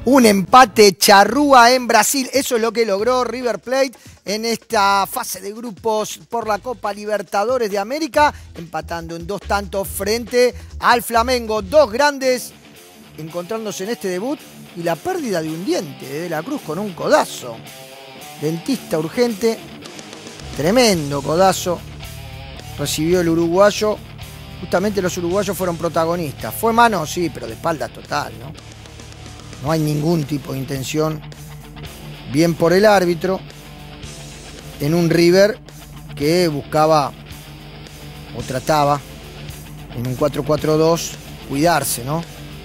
Un empate charrúa en Brasil. Eso es lo que logró River Plate en esta fase de grupos por la Copa Libertadores de América, empatando en 2 tantos frente al Flamengo. 2 grandes encontrándose en este debut y la pérdida de un diente de la Cruz con un codazo. Dentista urgente. Tremendo codazo. Recibió el uruguayo. Justamente los uruguayos fueron protagonistas. Fue mano, sí, pero de espaldas total, ¿no? No hay ningún tipo de intención. Bien por el árbitro. En un River que buscaba o trataba en un 4-4-2 cuidarse, ¿no?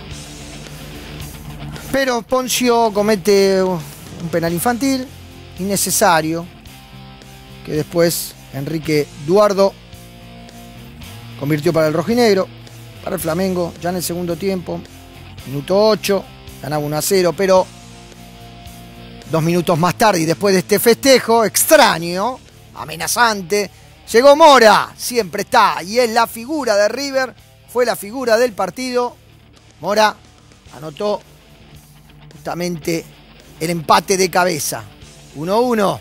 Pero Ponzio comete un penal infantil innecesario que después Enrique Duardo convirtió para el rojinegro, para el Flamengo, ya en el segundo tiempo, minuto 8, ganaba 1-0, pero 2 minutos más tarde y después de este festejo extraño, amenazante, llegó Mora, siempre está, y es la figura de River, fue la figura del partido. Mora anotó justamente el empate de cabeza, 1-1.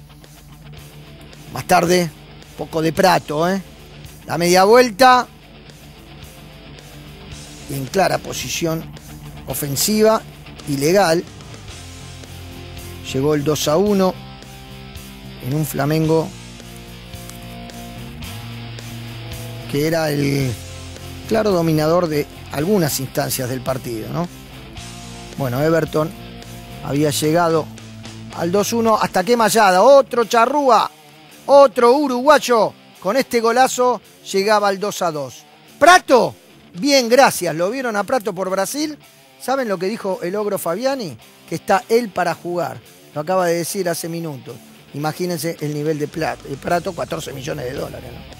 Más tarde, poco de Prato, la media vuelta y en clara posición ofensiva y legal. Llegó el 2-1 en un Flamengo que era el claro dominador de algunas instancias del partido, ¿no? Bueno, Everton había llegado al 2-1 hasta que Mayada, otro charrúa, otro uruguayo, con este golazo llegaba al 2-2. Prato, bien, gracias. ¿Lo vieron a Prato por Brasil? ¿Saben lo que dijo el ogro Fabiani? Que está él para jugar. Lo acaba de decir hace minutos. Imagínense el nivel de Prato, 14 millones de dólares, ¿no?